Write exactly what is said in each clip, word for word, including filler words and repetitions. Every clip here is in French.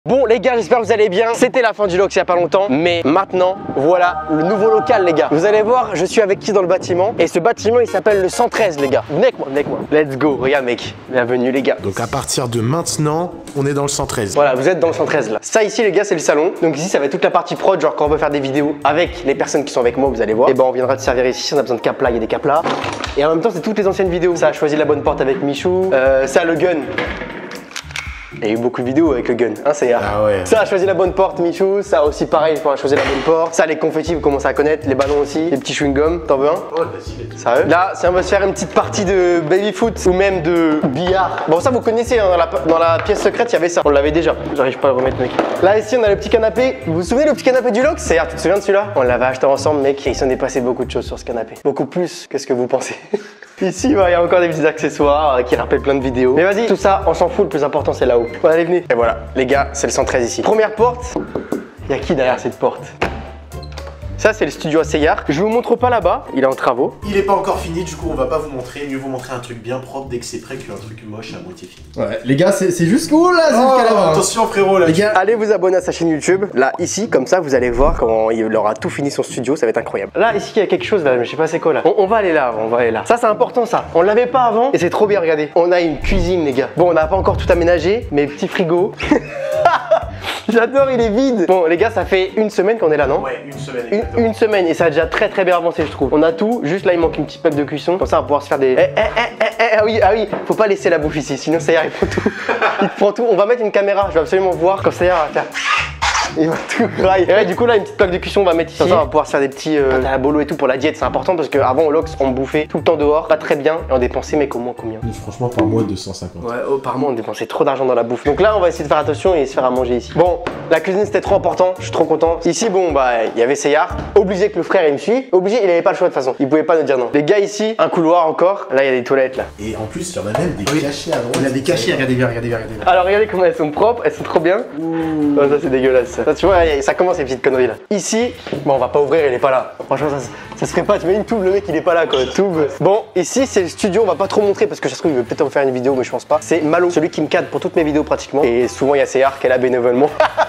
Bon les gars, j'espère que vous allez bien. C'était la fin du vlog il y a pas longtemps, mais maintenant voilà le nouveau local les gars. Vous allez voir, je suis avec qui dans le bâtiment, et ce bâtiment il s'appelle le cent treize les gars. Venez avec moi, venez avec moi. Let's go, regarde mec, bienvenue les gars. Donc à partir de maintenant, on est dans le cent treize. Voilà, vous êtes dans le cent treize là. Ça ici les gars c'est le salon. Donc ici ça va être toute la partie prod, genre quand on va faire des vidéos avec les personnes qui sont avec moi, vous allez voir. Et ben on viendra te servir ici, on a besoin de capla, il y a des caplas. Et en même temps c'est toutes les anciennes vidéos. Ça a choisi la bonne porte avec Michou, euh, ça le gun. Il y a eu beaucoup de vidéos avec le gun, hein c'est Ah ouais. Ça a choisi la bonne porte Michou, ça aussi pareil, il faut choisir la bonne porte. Ça les confettis, vous commencez à connaître, les ballons aussi, les petits chewing-gums, t'en veux un? Oh vas-y. Sérieux? Là, si on va se faire une petite partie de baby-foot ou même de billard. Bon ça vous connaissez, hein, dans, la, dans la pièce secrète il y avait ça, on l'avait déjà. J'arrive pas à le remettre mec. Là ici on a le petit canapé, vous vous souvenez le petit canapé du Lox? C'est tu te souviens de celui-là? On l'avait acheté ensemble mec, et il s'en est passé beaucoup de choses sur ce canapé. Beaucoup plus que ce que vous pensez. Ici, il y a encore des petits accessoires euh, qui rappellent plein de vidéos. Mais vas-y, tout ça, on s'en fout, le plus important c'est là-haut. Bon, allez, venez. Et voilà, les gars, c'est le cent treize ici. Première porte, il y a qui derrière cette porte? Ça, c'est le studio à Seyar. Je vous montre pas là-bas, il est en travaux. Il est pas encore fini, du coup on va pas vous montrer. Mieux vous montrer un truc bien propre dès que c'est prêt qu'un truc moche à moitié fini. Ouais, les gars, c'est jusqu'où là? Oh, jusqu'à là-bas. attention frérot là. Les gars, Allez vous abonner à sa chaîne YouTube. Là, ici, comme ça, vous allez voir quand il aura tout fini son studio, ça va être incroyable. Là, ici, il y a quelque chose là, mais je sais pas c'est quoi là. On, on va aller là, on va aller là. Ça, c'est important ça. On l'avait pas avant et c'est trop bien, regardez. On a une cuisine, les gars. Bon, on n'a pas encore tout aménagé, mais petit frigo. J'adore, il est vide. Bon, les gars, ça fait une semaine qu'on est là, non? Ouais, une semaine. Une, une semaine et ça a déjà très très bien avancé, je trouve. On a tout, juste là, il manque une petite plaque de cuisson. Comme ça, on va pouvoir se faire des. Eh, eh, eh, eh, eh, ah oui, ah oui, faut pas laisser la bouffe ici, sinon ça y est, il prend tout. Il prend tout. On va mettre une caméra, je vais absolument voir quand ça y est, on va faire. Il va tout grailler. Et ouais, du coup là une petite plaque de cuisson on va mettre ici. Comme ça on va pouvoir se faire des petits euh, à la bolo et tout pour la diète. C'est important parce qu'avant au Lox on bouffait tout le temps dehors, pas très bien, et on dépensait mais comment combien? Franchement par mois deux cent cinquante. Ouais, oh, par mois on dépensait trop d'argent dans la bouffe. Donc là on va essayer de faire attention et se faire à manger ici. Bon, la cuisine c'était trop important, je suis trop content. Ici bon bah il y avait Seyar, obligé que le frère il me suit, obligé, il avait pas le choix de toute façon. Il pouvait pas nous dire non. Les gars ici, un couloir encore, là il y a des toilettes là. Et en plus il y en a même des Oui. cachets à droite. il a des cachets, regardez bien, regardez bien, regardez bien. Alors regardez comment elles sont propres, elles sont trop bien. Ouh. Oh, ça c'est dégueulasse ça. Ça, tu vois, ça commence ces petites conneries là. Ici, bon on va pas ouvrir, il est pas là. Franchement ça, ça se ferait pas, tu mets une toube, le mec il est pas là quoi. Toube. Bon, ici c'est le studio, on va pas trop montrer parce que ça se trouve il veut peut-être en faire une vidéo mais je pense pas. C'est Malo, celui qui me cadre pour toutes mes vidéos pratiquement. Et souvent il y a Seyar qui est là bénévolement.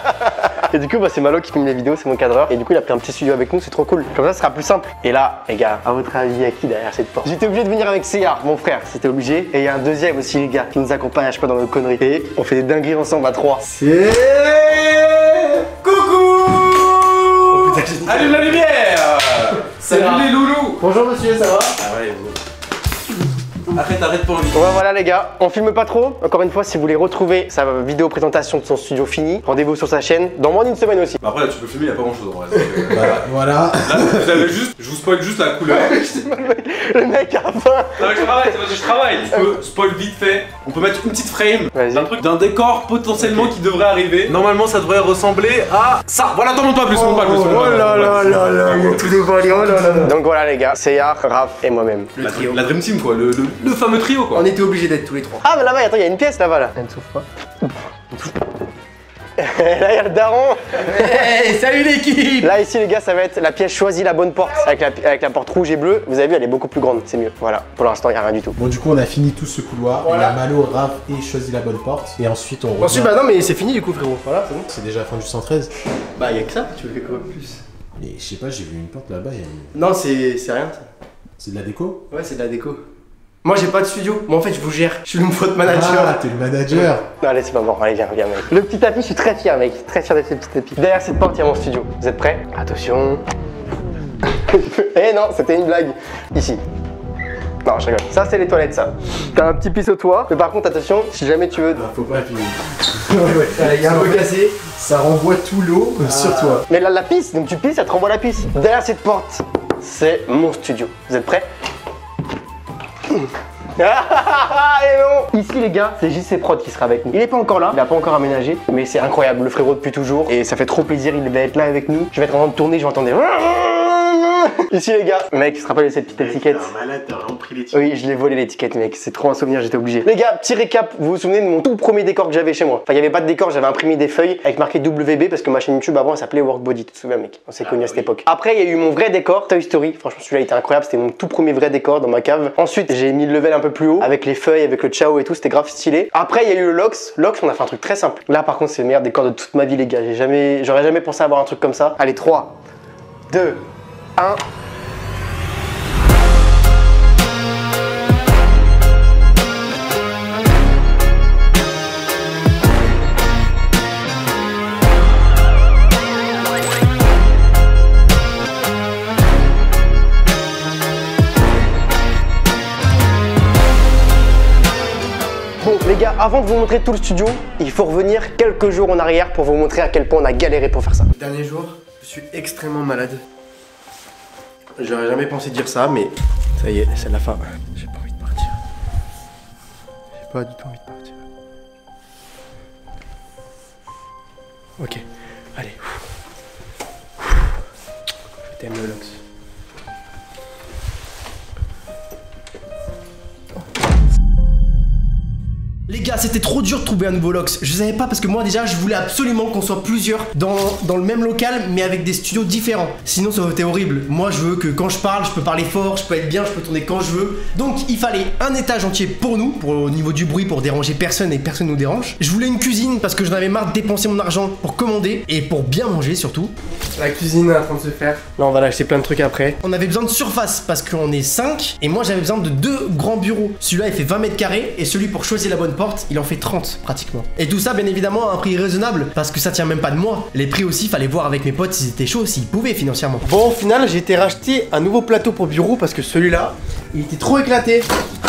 Et du coup bah, c'est Malo qui filme les vidéos, c'est mon cadreur. Et du coup il a pris un petit studio avec nous, c'est trop cool. Comme ça ce sera plus simple. Et là, les gars, à votre avis, il y a qui derrière cette porte? J'étais obligé de venir avec Seyar, mon frère, c'était obligé. Et il y a un deuxième aussi les gars qui nous accompagne à chaque fois dans nos conneries. Et on fait des dingueries ensemble à trois. C'est. Coucou! Allume la lumière! Salut les loulous! Bonjour monsieur, ça va? Ah ouais, bon. Arrête, arrête pour lui. Ouais, voilà les gars, on filme pas trop. Encore une fois, si vous voulez retrouver sa vidéo présentation de son studio fini, rendez-vous sur sa chaîne dans moins d'une semaine aussi. Bah après là tu peux filmer, il y a pas grand chose en vrai. donc, euh, Voilà. voilà. Là vous avez juste, je vous spoil juste la couleur. Le mec a faim. Non mais je travaille, c'est parce que je travaille. Je peux spoil vite fait. On peut mettre une petite frame Vas-y. d'un truc, d'un décor potentiellement qui devrait arriver. Normalement ça devrait ressembler à ça. Voilà, t'en montes pas plus, t'en montes pas plus. t'en montes pas plus, t'en montes pas plus. là là, il y a tout dévoilé, oh là là. Donc voilà les gars, Seyar, Raph et moi-même. La, la Dream Team quoi, le, le, le fameux trio quoi. On était obligés d'être tous les trois. Ah mais là-bas, attends, il y a une pièce là-bas là. Elle ne souffre pas. Là il y a le daron. Hey, salut l'équipe! Là ici les gars, ça va être la pièce choisie la bonne porte avec la, avec la porte rouge et bleue. Vous avez vu, elle est beaucoup plus grande, c'est mieux. Voilà, pour l'instant il n'y a rien du tout. Bon du coup on a fini tout ce couloir. Voilà. Il y a Malo, Raph et choisi la bonne porte. Et ensuite on revient. Ensuite, bah non, mais c'est fini du coup, frérot. Voilà, c'est bon. C'est déjà la fin du cent treize. Bah, y'a que ça, tu veux faire quoi de plus? Mais je sais pas, j'ai vu une porte là-bas. Et... Non, c'est rien ça. C'est de la déco? Ouais, c'est de la déco. Moi, j'ai pas de studio. Moi, en fait, je vous gère. Je suis le faute manager. Ah, t'es le manager. Non, allez, c'est pas bon, allez, viens, viens, mec. Le petit tapis, je suis très fier, mec. Très fier de ce petit tapis. Derrière cette porte, il y a mon studio. Vous êtes prêts? Attention. Eh non, c'était une blague. Ici. Non, je rigole. Ça, c'est les toilettes, ça. T'as un petit pissotoir. Mais par contre, attention, si jamais tu veux. Ah, faut pas appuyer. Il y a un peu cassé. Ça renvoie tout l'eau Ah. sur toi. Mais là, la pisse, donc tu pisses, ça te renvoie la pisse. Derrière cette porte, c'est mon studio. Vous êtes prêts? Ah et non. Ici les gars, c'est J C Prod qui sera avec nous. Il est pas encore là, il a pas encore aménagé, mais c'est incroyable, le frérot depuis toujours. Et ça fait trop plaisir, il va être là avec nous. Je vais être en train de tourner, je vais entendre des... Ici les gars, mec, tu te rappelles de cette petite Mec, étiquette? t'es un malade, t'as vraiment pris l'étiquette. Oui, je l'ai volé l'étiquette, mec. C'est trop un souvenir, j'étais obligé. Les gars, petit récap. Vous vous souvenez de mon tout premier décor que j'avais chez moi? Enfin, il y avait pas de décor, j'avais imprimé des feuilles avec marqué W B parce que ma chaîne YouTube avant elle s'appelait Workbody. Tu te souviens, mec? On s'est Ah, connus bah à cette oui. époque. Après, il y a eu mon vrai décor Toy Story. Franchement, celui-là était incroyable. C'était mon tout premier vrai décor dans ma cave. Ensuite, j'ai mis le level un peu plus haut avec les feuilles, avec le ciao et tout. C'était grave stylé. Après, il y a eu le Lox. Lox, on a fait un truc très simple. Là, par contre, c'est le meilleur décor de toute ma vie, les gars. J'ai jamais, j'aurais jamais pensé avoir un truc comme ça. Allez, trois, deux, un. Bon les gars, avant de vous montrer tout le studio, il faut revenir quelques jours en arrière pour vous montrer à quel point on a galéré pour faire ça. Dernier jour, je suis extrêmement malade. J'aurais jamais pensé dire ça, mais ça y est, c'est la fin. J'ai pas envie de partir. J'ai pas du tout envie de partir. Ok, allez. Je t'aime le Lox. Les gars, c'était trop dur de trouver un nouveau Lox. Je savais pas parce que moi déjà je voulais absolument qu'on soit plusieurs dans, dans le même local mais avec des studios différents. Sinon ça aurait été horrible. Moi je veux que quand je parle, je peux parler fort, je peux être bien, je peux tourner quand je veux. Donc il fallait un étage entier pour nous, pour au niveau du bruit, pour déranger personne et personne nous dérange. Je voulais une cuisine parce que j'en avais marre de dépenser mon argent pour commander et pour bien manger surtout. La cuisine est en train de se faire. Là on va l'acheter plein de trucs après. On avait besoin de surface parce qu'on est cinq et moi j'avais besoin de deux grands bureaux. Celui-là il fait vingt mètres carrés et celui pour choisir la bonne porte il en fait trente pratiquement. Et tout ça bien évidemment à un prix raisonnable parce que ça tient même pas de moi. Les prix aussi fallait voir avec mes potes s'ils étaient chauds, s'ils pouvaient financièrement. Bon au final j'ai été racheter un nouveau plateau pour bureau parce que celui-là il était trop éclaté.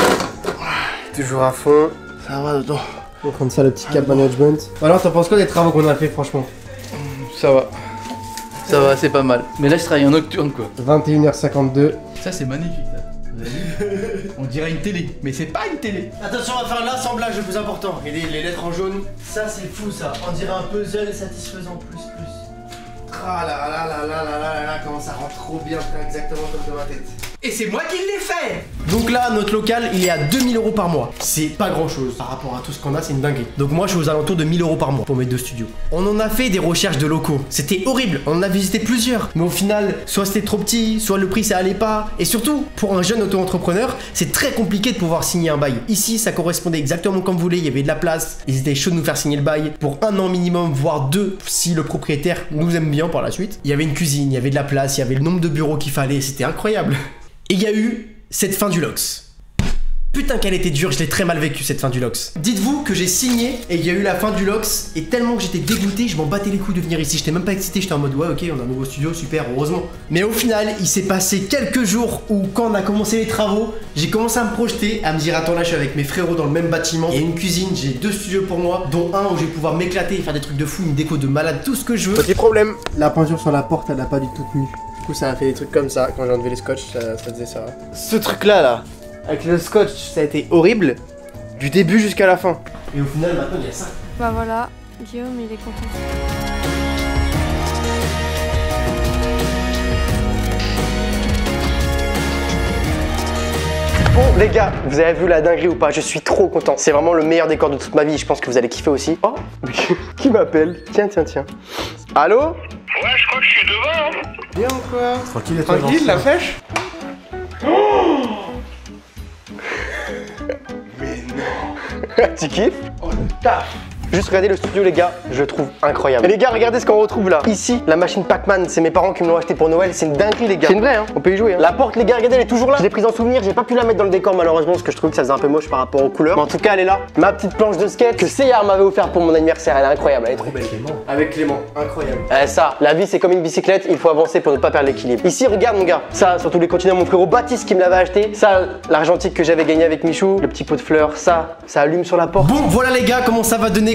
Toujours à fond. Ça va dedans. On va prendre ça le petit cap management. Alors t'en penses quoi des travaux qu'on a fait franchement? Ça va. Ça va, c'est pas mal. Mais là, je travaille en nocturne, quoi. vingt et une heures cinquante-deux. Ça, c'est magnifique, ça. Vous avez vu? On dirait une télé, mais c'est pas une télé. Attention, on va faire l'assemblage le plus important. Et les, les lettres en jaune. Ça, c'est fou, ça. On dirait un puzzle satisfaisant plus plus. Ah là là là là là là là là, comment ça rend trop bien, exactement comme dans ma tête. Et c'est moi qui l'ai fait. Donc là, notre local, il est à deux mille euros par mois. C'est pas grand chose. Par rapport à tout ce qu'on a, c'est une dinguerie. Donc moi, je suis aux alentours de mille euros par mois pour mes deux studios. On en a fait des recherches de locaux. C'était horrible. On en a visité plusieurs. Mais au final, soit c'était trop petit, soit le prix ça allait pas. Et surtout, pour un jeune auto-entrepreneur, c'est très compliqué de pouvoir signer un bail. Ici, ça correspondait exactement comme vous voulez. Il y avait de la place. Ils étaient chauds de nous faire signer le bail pour un an minimum, voire deux, si le propriétaire nous aime bien par la suite. Il y avait une cuisine, il y avait de la place, il y avait le nombre de bureaux qu'il fallait. C'était incroyable. Et il y a eu cette fin du Lox. Putain qu'elle était dure, je l'ai très mal vécu cette fin du Lox. Dites-vous que j'ai signé et il y a eu la fin du Lox et tellement que j'étais dégoûté, je m'en battais les couilles de venir ici. J'étais même pas excité, j'étais en mode ouais ok on a un nouveau studio, super, heureusement. Mais au final, il s'est passé quelques jours où quand on a commencé les travaux, j'ai commencé à me projeter, à me dire attends là je suis avec mes frérots dans le même bâtiment. Il y a une cuisine, j'ai deux studios pour moi, dont un où je vais pouvoir m'éclater et faire des trucs de fou, une déco de malade, tout ce que je veux. Petit problème, la peinture sur la porte elle a pas du tout tenu. Du coup ça a fait des trucs comme ça, quand j'ai enlevé les scotch ça, ça faisait ça. Ce truc là là, avec le scotch ça a été horrible, du début jusqu'à la fin. Et au final maintenant il y a ça. Bah voilà, Guillaume il est content. Bon les gars, vous avez vu la dinguerie ou pas? Je suis trop content. C'est vraiment le meilleur décor de toute ma vie. Je pense que vous allez kiffer aussi. Oh, qui m'appelle? Tiens, tiens, tiens. Allô? Ouais, je crois que je suis devant. Hein. Bien ou quoi? Tranquille, Tranquille, la fraîche? Oh Mais non. Tu kiffes? Oh le taf. Juste regardez le studio les gars, je le trouve incroyable. Et les gars, regardez ce qu'on retrouve là. Ici, la machine Pac-Man, c'est mes parents qui me l'ont acheté pour Noël, c'est une dinguerie les gars. C'est une vraie hein, on peut y jouer hein. La porte les gars, regardez, elle est toujours là. Je l'ai prise en souvenir, j'ai pas pu la mettre dans le décor malheureusement parce que je trouvais que ça faisait un peu moche par rapport aux couleurs. Mais en tout cas, elle est là. Ma petite planche de skate que Seyar m'avait offert pour mon anniversaire, elle est incroyable, elle est trop belle. Avec Clément, incroyable. Eh ça, la vie c'est comme une bicyclette, il faut avancer pour ne pas perdre l'équilibre. Ici, regarde mon gars, ça, surtout les continents, mon frérot Baptiste qui me l'avait acheté. Ça, l'argentique que j'avais gagné avec Michou, le petit pot de fleurs, ça, ça allume sur la porte. Bon, voilà les gars, comment ça va donner quand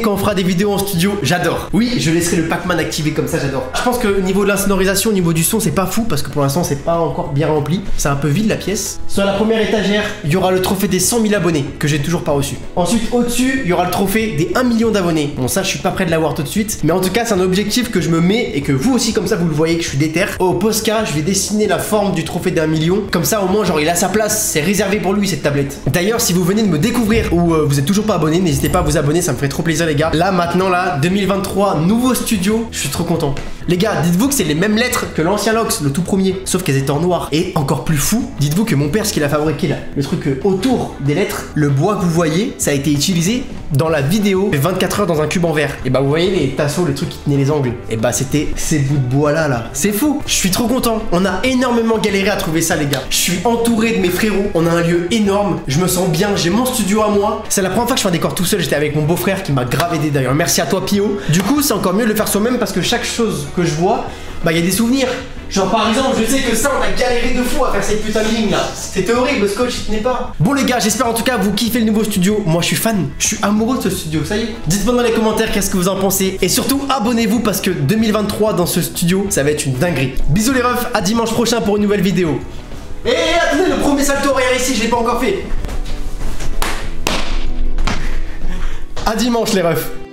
quand on fera des vidéos en studio, j'adore. Oui, je laisserai le Pac-Man activé comme ça, j'adore. Je pense que au niveau de l'insonorisation, au niveau du son, c'est pas fou parce que pour l'instant, c'est pas encore bien rempli. C'est un peu vide la pièce. Sur la première étagère, il y aura le trophée des cent mille abonnés que j'ai toujours pas reçu. Ensuite, au-dessus, il y aura le trophée des un million d'abonnés. Bon, ça, je suis pas prêt de l'avoir tout de suite, mais en tout cas, c'est un objectif que je me mets et que vous aussi, comme ça, vous le voyez que je suis déter. Au Posca, je vais dessiner la forme du trophée d'un million. Comme ça, au moins, genre, il a sa place. C'est réservé pour lui cette tablette. D'ailleurs, si vous venez de me découvrir ou euh, vous êtes toujours pas abonné, n'hésitez pas à vous abonner, ça me ferait trop plaisir, les gars. Là, maintenant, là, deux mille vingt-trois, nouveau studio, je suis trop content. Les gars, dites-vous que c'est les mêmes lettres que l'ancien Lox, le tout premier, sauf qu'elles étaient en noir. Et encore plus fou, dites-vous que mon père, ce qu'il a fabriqué là, le truc euh, autour des lettres, le bois que vous voyez, ça a été utilisé dans la vidéo vingt-quatre heures dans un cube en verre. Et bah, vous voyez les tasseaux, les trucs qui tenaient les angles. Et bah, c'était ces bouts de bois là, là. C'est fou. Je suis trop content. On a énormément galéré à trouver ça, les gars. Je suis entouré de mes frérots. On a un lieu énorme. Je me sens bien. J'ai mon studio à moi. C'est la première fois que je fais un décor tout seul. J'étais avec mon beau-frère qui m'a grave aidé d'ailleurs. Merci à toi, Pio. Du coup, c'est encore mieux de le faire soi-même parce que chaque chose que je vois, bah, il y a des souvenirs. Genre par exemple, je sais que ça, on a galéré de fou à faire cette putain de ligne là. C'était horrible, le scotch il tenait pas. Bon les gars, j'espère en tout cas vous kiffez le nouveau studio. Moi je suis fan, je suis amoureux de ce studio, ça y est. Dites-moi dans les commentaires qu'est-ce que vous en pensez. Et surtout abonnez-vous parce que deux mille vingt-trois dans ce studio, ça va être une dinguerie. Bisous les refs, à dimanche prochain pour une nouvelle vidéo. Et attendez, le premier salto arrière ici, je l'ai pas encore fait. À dimanche les refs.